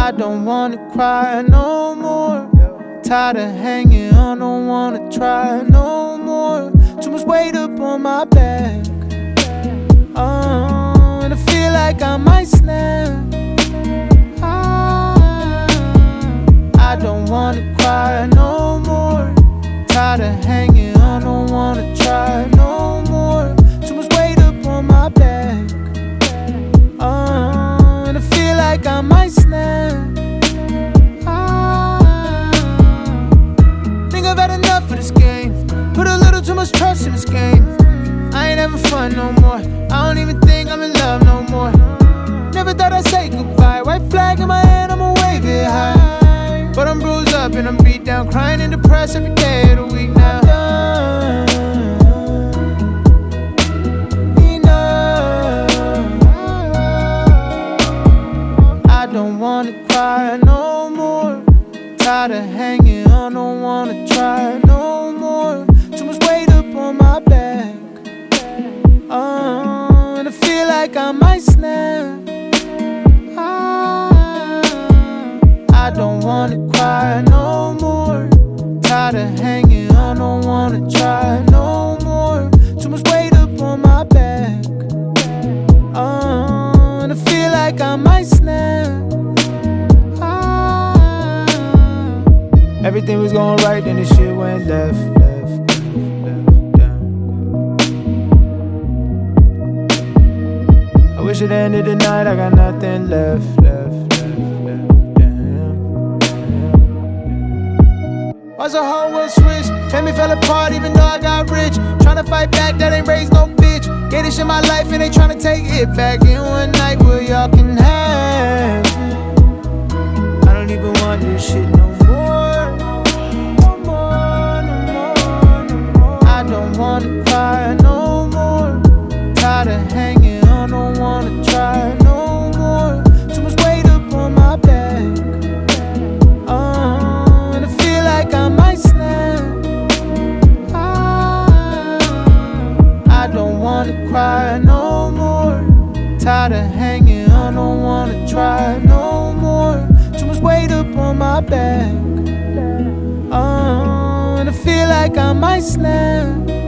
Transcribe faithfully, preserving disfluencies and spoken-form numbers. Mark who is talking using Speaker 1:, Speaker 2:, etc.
Speaker 1: I don't wanna cry no more. Tired of hanging on, don't wanna try no more. Too much weight up on my back. Oh, and I feel like I might snap. Ah, I don't wanna cry no more. Tired of hanging on, don't wanna try no more. Too much weight up on my back. Oh, and I feel like I might snap. Ah, think I've had enough of this game. Put a little too much trust in this game. I ain't having fun no more. I don't even think I'm in love no more. Never thought I'd say goodbye. White flag in my hand, I'ma wave it high. But I'm bruised up and I'm beat down, crying and depressed every day of the week now. I don't wanna cry no more. Tired of hanging on, don't wanna try no more. Too much weight up on my back. Oh, and I feel like I might snap. Ah, I don't wanna cry no more. Tired of hanging on, don't wanna try no more. Too much weight up on my back. Oh, and I feel like I might snap. Ah, everything was going right, then this shit went left, left, left, left, down. I wish it ended tonight, I got nothing left, left, left, left, damn. Why's the whole world switch? Family fell apart even though I got rich. Tryna fight back, that ain't raised no bitch. Get this shit in my life and they tryna take it back in one night. Well, y'all can have it. I don't even want this shit no more. No more, no more, no more. I don't wanna cry no more. Tired of hanging on, don't wanna try no more. Too much weight up on my back. Oh, and I feel like I might snap. Ah, I don't wanna cry no more. Tired of hanging on, don't wanna try no more. Too much weight up on my back. Oh, and I feel like I might snap.